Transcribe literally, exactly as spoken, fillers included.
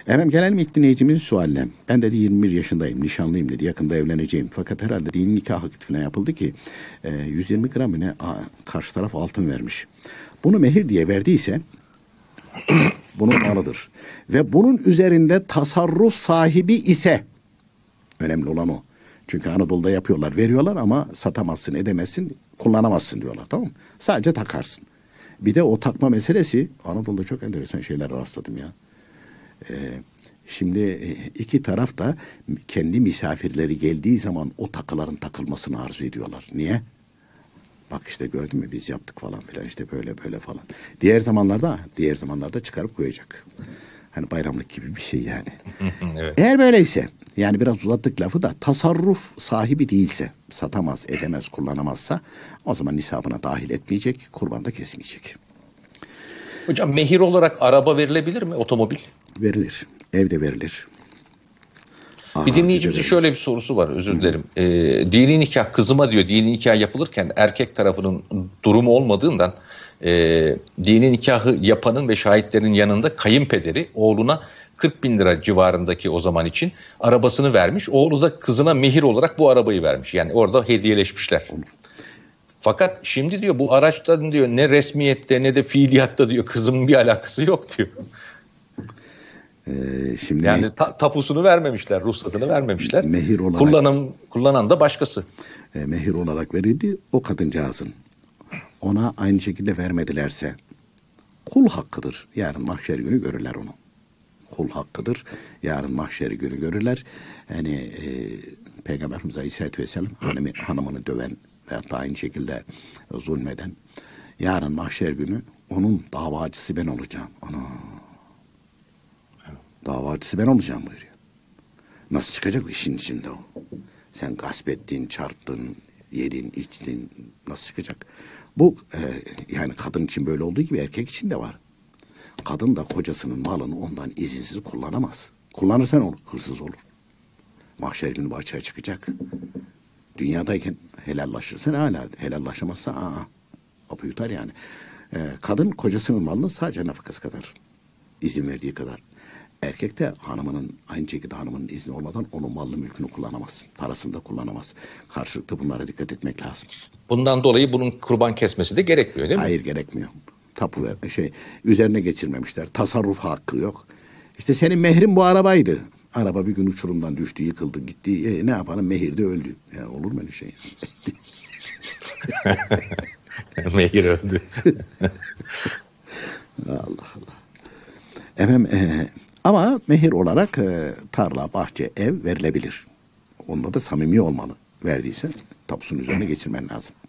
Efendim gelelim ilk dinleyicimizin sualine. Ben dedi yirmi bir yaşındayım, nişanlıyım dedi, yakında evleneceğim. Fakat herhalde dini nikah akdine yapıldı ki e, yüz yirmi gram ne a, karşı taraf altın vermiş. Bunu mehir diye verdiyse bunun malıdır. Ve bunun üzerinde tasarruf sahibi ise, önemli olan o. Çünkü Anadolu'da yapıyorlar, veriyorlar ama satamazsın, edemezsin, kullanamazsın diyorlar, tamam mı? Sadece takarsın. Bir de o takma meselesi, Anadolu'da çok enteresan şeyler rastladım ya. Ee, şimdi iki taraf da kendi misafirleri geldiği zaman o takıların takılmasını arzu ediyorlar. Niye? Bak işte gördün mü biz yaptık falan filan, işte böyle böyle falan. Diğer zamanlarda, diğer zamanlarda çıkarıp koyacak. Hani bayramlık gibi bir şey yani. Evet. Eğer böyleyse, yani biraz uzattık lafı da, tasarruf sahibi değilse, satamaz, edemez, kullanamazsa o zaman nisabına dahil etmeyecek, kurbanda kesmeyecek. Hocam mehir olarak araba verilebilir mi, otomobil? Verilir, evde verilir. Bir dinleyicimizin şöyle bir sorusu var, özür dilerim. Ee, dini nikah, kızıma diyor, dini nikah yapılırken erkek tarafının durumu olmadığından e, dini nikahı yapanın ve şahitlerin yanında kayınpederi oğluna kırk bin lira civarındaki o zaman için arabasını vermiş. Oğlu da kızına mehir olarak bu arabayı vermiş. Yani orada hediyeleşmişler. Fakat şimdi diyor bu araçtan diyor ne resmiyette ne de fiiliyatta diyor kızımın bir alakası yok diyor. Ee, şimdi yani ta, tapusunu vermemişler, ruhsatını vermemişler. Mehir olarak, Kullanım, kullanan da başkası. E, mehir olarak verildi o kadıncağızın. Ona aynı şekilde vermedilerse kul hakkıdır. Yarın mahşer günü görürler onu. Kul hakkıdır. Yarın mahşer günü görürler. Yani e, Peygamberimiz Aleyhisselatü Vesselam hanımı, hanımını döven veyahut da aynı şekilde zulmeden, yarın mahşer günü onun davacısı ben olacağım. Ana. Davacısı ben olacağım buyuruyor. Nasıl çıkacak işin içinde o? Sen gasp ettin, çarptın, yedin, içtin. Nasıl çıkacak? Bu e, yani kadın için böyle olduğu gibi erkek için de var. Kadın da kocasının malını ondan izinsiz kullanamaz. Kullanırsan olur, hırsız olur. Mahşer günü bu açığa çıkacak. Dünyadayken helallaşırsan hala, helallaşamazsa aa, apı yutar yani. E, kadın kocasının malını sadece nafakası kadar, izin verdiği kadar. Erkek de hanımının, aynı şekilde hanımının izni olmadan onun malını mülkünü kullanamaz. Parasını da kullanamaz. Karşılıklı bunlara dikkat etmek lazım. Bundan dolayı bunun kurban kesmesi de gerekmiyor değil mi? Hayır, gerekmiyor. Tapu ver, şey, üzerine geçirmemişler. Tasarruf hakkı yok. İşte senin mehrin bu arabaydı. Araba bir gün uçurumdan düştü, yıkıldı, gitti. E, ne yapalım? Mehir de öldü. Yani olur mu öyle şey? Mehir öldü. Allah Allah. Efendim, e, ama mehir olarak e, tarla, bahçe, ev verilebilir. Onda da samimi olmalı. Verdiyse tapusunun üzerine geçirmen lazım.